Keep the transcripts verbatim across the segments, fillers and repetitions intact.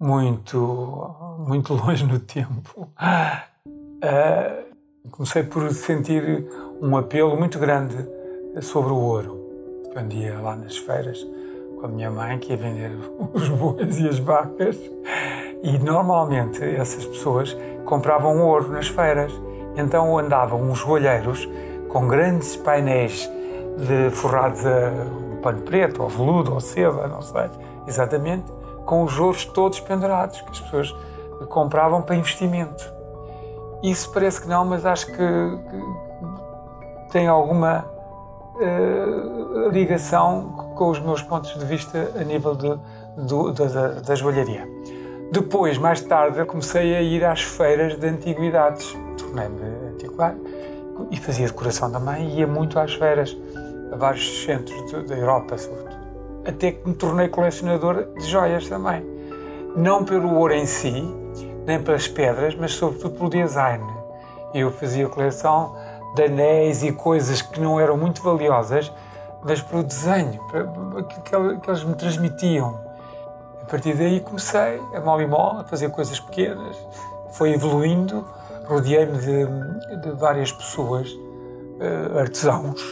muito, muito longe no tempo, uh, comecei por sentir um apelo muito grande sobre o ouro. Quando ia lá nas feiras com a minha mãe, que ia vender os bois e as vacas, e normalmente essas pessoas compravam ouro nas feiras. Então andavam uns joalheiros com grandes painéis de forrados a um pano preto, ou veludo, ou seda, não sei exatamente, com os ouros todos pendurados, que as pessoas compravam para investimento. Isso parece que não, mas acho que, que tem alguma uh, ligação com os meus pontos de vista a nível de, de, de, da, da joalharia. Depois, mais tarde, comecei a ir às feiras de antiguidades. Tornei-me antiquário e fazia decoração também, e ia muito às feiras, a vários centros da Europa, sobretudo. Até que me tornei colecionador de joias também. Não pelo ouro em si, nem pelas pedras, mas sobretudo pelo design. Eu fazia coleção de anéis e coisas que não eram muito valiosas, mas pelo desenho, que eles me transmitiam. A partir daí comecei, a mal e mal, a fazer coisas pequenas. Foi evoluindo, rodeei-me de, de várias pessoas, uh, artesãos,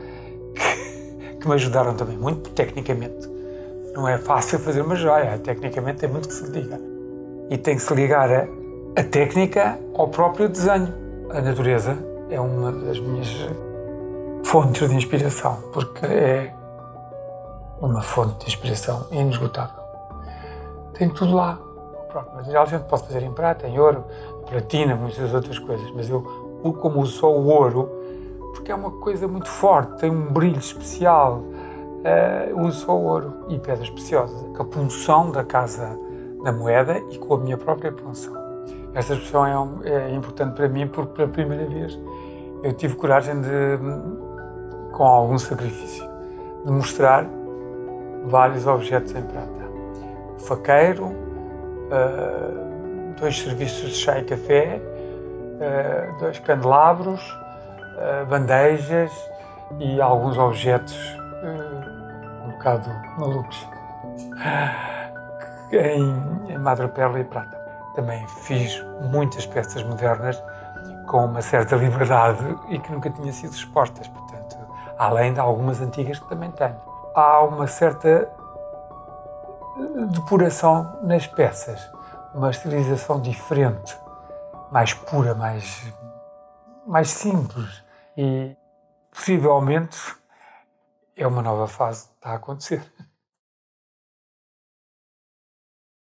que, que me ajudaram também muito, tecnicamente. Não é fácil fazer uma joia, tecnicamente tem muito que se liga. E tem que se ligar a, a técnica ao próprio desenho. A natureza é uma das minhas fontes de inspiração, porque é uma fonte de inspiração inesgotável. Tem tudo lá. O próprio material a gente pode fazer em prata, em ouro, platina, muitas outras coisas, mas eu, como uso só o ouro, porque é uma coisa muito forte, tem um brilho especial, uh, uso só o ouro e pedras preciosas, com a punção da Casa da Moeda e com a minha própria punção. Esta expressão é, um, é importante para mim porque pela primeira vez eu tive coragem de, com algum sacrifício, de mostrar vários objetos em prata. Faqueiro, uh, dois serviços de chá e café, uh, dois candelabros, uh, bandejas e alguns objetos uh, um bocado malucos em, em madreperla e prata. Também fiz muitas peças modernas com uma certa liberdade e que nunca tinham sido expostas, portanto, além de algumas antigas que também tenho. Há uma certa depuração nas peças, uma estilização diferente, mais pura, mais, mais simples, e possivelmente é uma nova fase que está a acontecer.